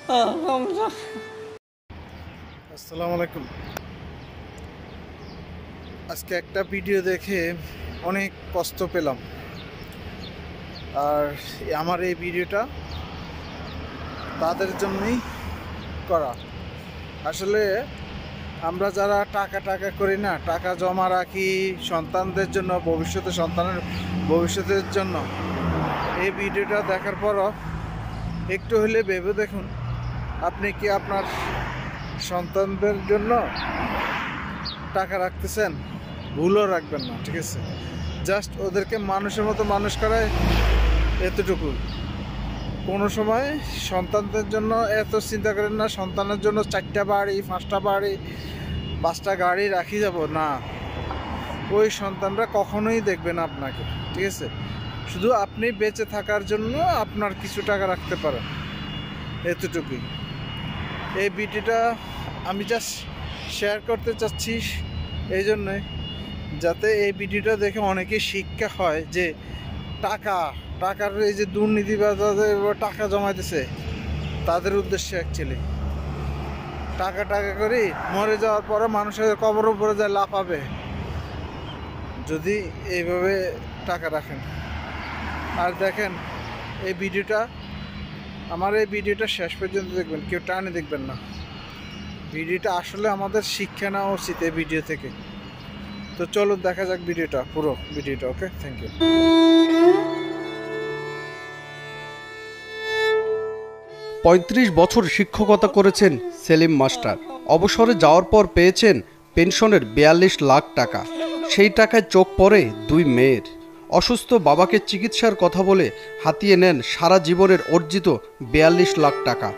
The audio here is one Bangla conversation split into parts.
আসসালামু আলাইকুম। আজকে একটা ভিডিও দেখে অনেক কষ্ট পেলাম, আর আমার এই ভিডিওটা তাদের জন্যই করা। আসলে আমরা যারা টাকা করি না, টাকা জমা রাখি সন্তানদের জন্য, সন্তানের ভবিষ্যতের জন্য, এই ভিডিওটা দেখার পরও একটু হলে ভেবে দেখুন, আপনি কি আপনার সন্তানদের জন্য টাকা রাখতেছেন? ভুলও রাখবেন না, ঠিক আছে? জাস্ট ওদেরকে মানুষের মতো মানুষ করায়, এতটুকু। কোনো সময় সন্তানদের জন্য এত চিন্তা করেন না, সন্তানের জন্য 4টা বাড়ি 5টা বাড়ি 5টা গাড়ি রাখি যাব না। ওই সন্তানরা কখনোই দেখবে না আপনাকে, ঠিক আছে? শুধু আপনি বেঁচে থাকার জন্য আপনার কিছু টাকা রাখতে পারেন, এতটুকুই। এই ভিডিওটা আমি জাস্ট শেয়ার করতে চাচ্ছি এই জন্যে, যাতে এই ভিডিওটা দেখে অনেকেই শিক্ষা হয় যে টাকার এই যে দুর্নীতিবাজ টাকা জমাইতেছে, তাদের উদ্দেশ্যে অ্যাকচুয়ালি টাকা করে মরে যাওয়ার পরে মানুষের কবরের উপরে যায় লাফাবে যদি এইভাবে টাকা রাখেন। আর দেখেন এই ভিডিওটা, আমার এই ভিডিওটা শেষ পর্যন্ত দেখবেন, কেউ টানে দেখবেন না। ভিডিওটা আসলে আমাদের শিক্ষা নেওয়া উচিত এই ভিডিও থেকে। তো চলো দেখা যাক ভিডিওটা, পুরো ভিডিওটা। ওকে, থ্যাংক ইউ। ৩৫ বছর শিক্ষকতা করেছেন সেলিম মাস্টার। অবসরে যাওয়ার পর পেয়েছেন পেনশনের ৪২ লাখ টাকা। সেই টাকায় চোখ পড়ে 2 মেয়ের। অসুস্থ বাবাকে চিকিৎসার কথা বলে হাতিয়ে নেন সারা জীবনের অর্জিত ৪২ লাখ টাকা।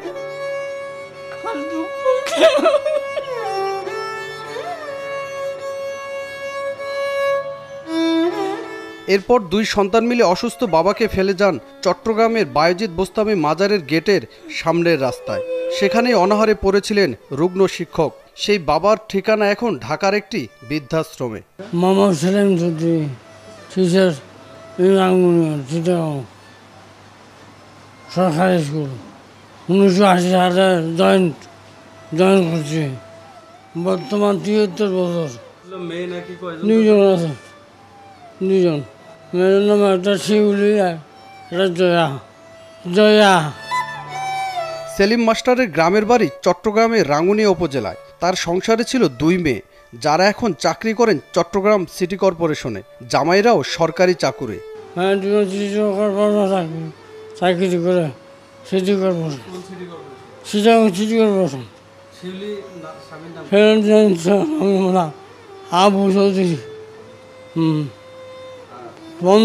এরপর 2 সন্তান মিলে অসুস্থ বাবাকে ফেলে যান চট্টগ্রামের বায়েজিদ বোস্তামি মাজারের গেটের সামনের রাস্তায়। সেখানেই অনাহারে পড়েছিলেন রুগ্ন শিক্ষক। সেই বাবার ঠিকানা এখন ঢাকার একটি বৃদ্ধাশ্রমে। মোহাম্মদ সেলিম চৌধুরী, টিচার, সরকারি স্কুল। 1980 সালে জয়েন করছি। বর্তমান 73 বছর। দুইজন আছে, 2জন। মেয়ের নাম একটা শিউলি, একটা জয়া। সেলিম মাস্টারের গ্রামের বাড়ি চট্টগ্রামের রাঙ্গুনিয়া উপজেলায়। তার সংসারে ছিল 2 মেয়ে, যারা এখন চাকরি করেন চট্টগ্রাম সিটি কর্পোরেশনে। জামাইরাও সরকারি চাকুরে। হ্যাঁ, 2জন চাকরি করে city corporation. City corporation. Abu Chowdhury. বন্ধ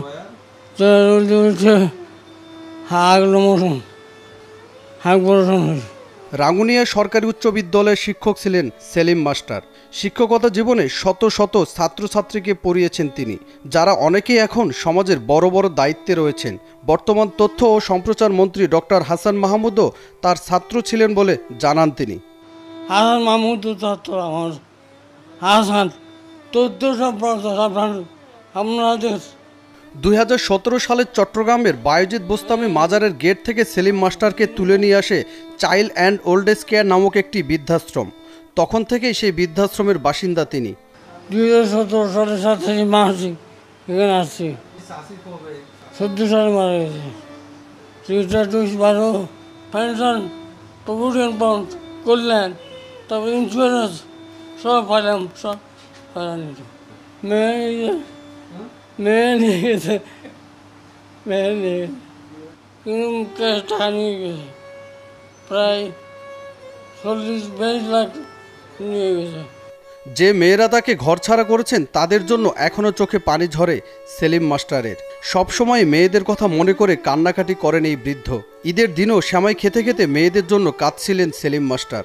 রাঙ্গুনিয়া সরকারি উচ্চ বিদ্যালয়ের শিক্ষক ছিলেন সেলিম মাস্টার। শিক্ষকতা জীবনে শত শত ছাত্রছাত্রীকে পড়িয়েছেন তিনি, যারা অনেকেই এখন সমাজের বড় বড় দায়িত্বে রয়েছেন। বর্তমান তথ্য ও সম্প্রচার মন্ত্রী ডক্টর হাসান মাহমুদও তার ছাত্র ছিলেন বলে জানান তিনি। হাসান মাহমুদ ছাত্র আমার। হাসান তথ্য সম্প্রচার আপনাদের। 2017 সালে চট্টগ্রামের বায়েজিদ বোস্তামি মাজারের গেট থেকে সেলিম মাস্টারকে তুলে নিয়ে আসে child and old age care নামক একটি বৃদ্ধাশ্রম। তখন থেকেই সেই বৃদ্ধাশ্রমের বাসিন্দা তিনি। 2017 সালে 7 মাস এখানে আসছি। 14 সালে মারা গেছে। 12 পেনশন, প্রভিডেন্ট ফান্ড করলেন, তারপরে ইন্স্যুরেন্স সব পাইলাম, সব পাইলাম। মেয়ে নিয়ে গেছে, কিন্তু টাকা নিয়ে গেছে, প্রায় 40-42 লাখ নিয়ে গেছে। যে মেয়েরা তাকে ঘরছাড়া করেছেন তাদের জন্য এখনও চোখে পানি ঝরে সেলিম মাস্টারের। সবসময় মেয়েদের কথা মনে করে কান্নাকাটি করেন এই বৃদ্ধ। ঈদের দিনও সেমাই খেতে খেতে মেয়েদের জন্য কাঁদছিলেন সেলিম মাস্টার।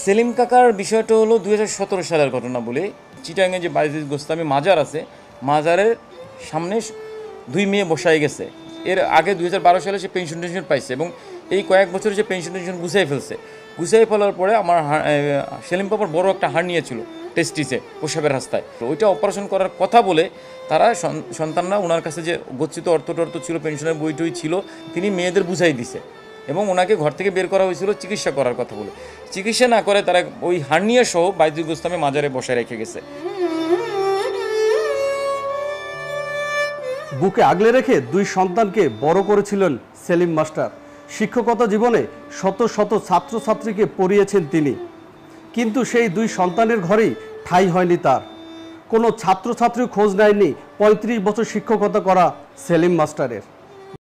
সেলিম কাকার বিষয়টা হলো 2017 সালের ঘটনা বলে, চিটাগাংয়ে যে বাইজিদ গোস্তামি মাজার আছে, মাজারের সামনে 2 মেয়ে বসায় গেছে। এর আগে 2012 সালে সে পেনশন পাইছে এবং এই কয়েক বছরে সে পেনশন গুছিয়ে ফেলছে। গুছিয়ে ফেলার পরে আমার সেলিম পাপার বড় একটা হার্নিয়া ছিল টেস্টিসে, প্রসাবের রাস্তায়। ওইটা অপারেশন করার কথা বলে তারা সন্তানরা ওনার কাছে যে গচ্ছিত অর্থ ছিল, পেনশনের বইটই ছিল, তিনি মেয়েদের বুঝাই দিছে এবং ওনাকে ঘর থেকে বের করা হয়েছিল চিকিৎসা করার কথা বলে। চিকিৎসা না করে তারা ওই হার্নিয়া সহ বাইজিদ গোস্তামি মাজারে বসায় রেখে গেছে। বুকে আগলে রেখে 2 সন্তানকে বড় করেছিলেন সেলিম মাস্টার। শিক্ষকতা জীবনে শত শত ছাত্রছাত্রীকে পড়িয়েছেন তিনি, কিন্তু সেই 2 সন্তানের ঘরেই ঠাঁই হয়নি তার। কোনো ছাত্রছাত্রী খোঁজ নেয়নি 35 বছর শিক্ষকতা করা সেলিম মাস্টারের।